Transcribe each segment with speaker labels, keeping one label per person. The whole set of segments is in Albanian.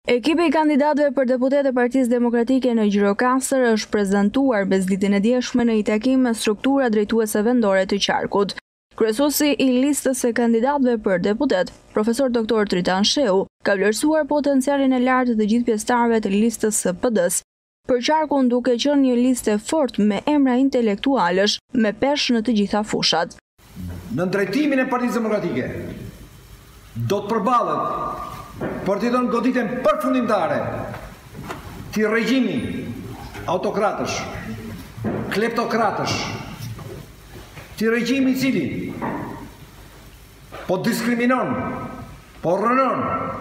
Speaker 1: Ekipi I kandidatëve për deputet e Partisë Demokratike në Gjirokastër është prezantuar bezditin e djeshme në një takim me struktura drejtuese vendore të qarkut. Kryesuesi I listës së kandidatëve për deputet, profesor doktor Tritan Shehu, ka vlerësuar potencialin e lartë të gjithë pjesëtarëve të listës së PD-s për qarkun duke qenë një listë fort me emra intelektualësh me peshë në të gjitha fushat.
Speaker 2: Në drejtimin e Partisë Demokratike do të përballet për të dhënë goditjen përfundimtare të regjimi autokratësh, kleptokratësh, të regjimi I cili po diskriminon, po rënon,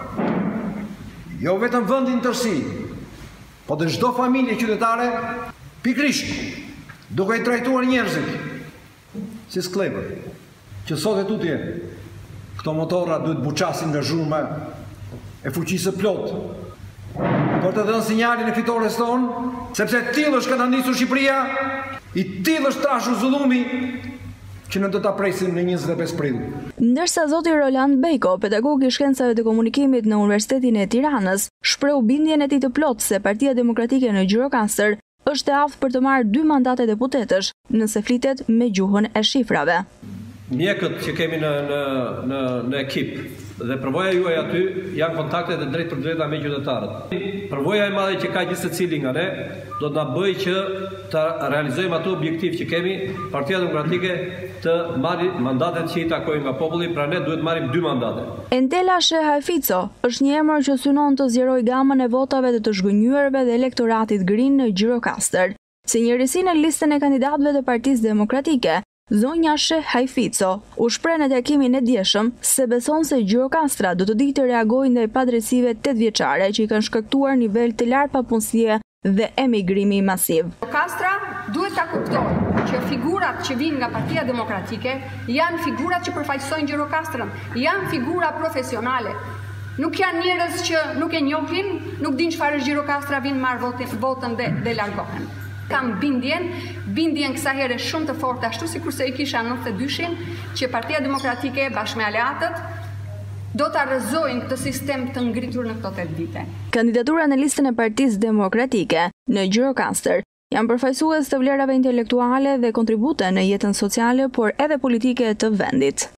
Speaker 2: jo vetëm vendin tërësi, po dhe çdo familje qytetare, pikrisht, duke I trajtuar njerëzit si sklepër, që sot e tutje, këto motorra duhet buqasin nga zhurma e fuqisë plot, për të dhënë sinjalin e fitores tonë, sepse tillë është ka ta nisur Shqipëria, I tillë është trashur zullumi që ne do ta presim në 25 prill.
Speaker 1: Ndërsa zoti Roland Bejko, pedagog I shkencave të komunikimit në Universitetin e Tiranës, shpreu bindjen e tij të plotë se Partia Demokratike në Gjirokastër është e aftë për të marrë 2 mandate deputetësh, nëse flitet me gjuhën e shifrave.
Speaker 3: Mjekët që kemi në ekip dhe përvoja juaj aty janë kontaktet e drejt për drejta me qytetarët. Përvoja e madhe që ka gjithë secili nga ne do të na bëjë që të realizojmë ato objektiv që kemi, Partia Demokratike të marrë mandatet që I takojnë nga populli, pra ne duhet marrim 2 mandate.
Speaker 1: Entela Shehaj Fico është një emër që synon të zgjerojë gamën e votave të zhgënjyrëve dhe elektoratit grin në Gjirokastër. Si njërisi në listën e kandidatëve të Partisë Demokratike, Zonja Shehaj Fico u shpreh në takimin e djeshëm se beson se Gjirokastra do të dijë të reagojë ndaj padrejësive 8 vjeçare që I kanë shkaktuar nivel të lartë papunësie dhe emigrimi masiv.
Speaker 4: Gjirokastra duhet ta kuptojë që figurat që vinë nga Partia Demokratike janë figurat që përfaqësojnë Gjirokastrën, janë figura profesionale. Nuk janë njerëz që nuk e njohin, nuk dinë çfarë është Gjirokastra, vinë marr votën dhe largohen. Kam bindjen kësa here shumë të fortë, ashtu si kurse I kisha 92-shin, që Partia Demokratike bashkë me aleatët do të arrëzojnë këtë sistem të ngritur në këto 8 vite.
Speaker 1: Kandidatura në listën e Partisë Demokratike në Gjirokastër janë përfaqësues të vlerave intelektuale dhe kontribute në jetën sociale, por edhe politike të vendit.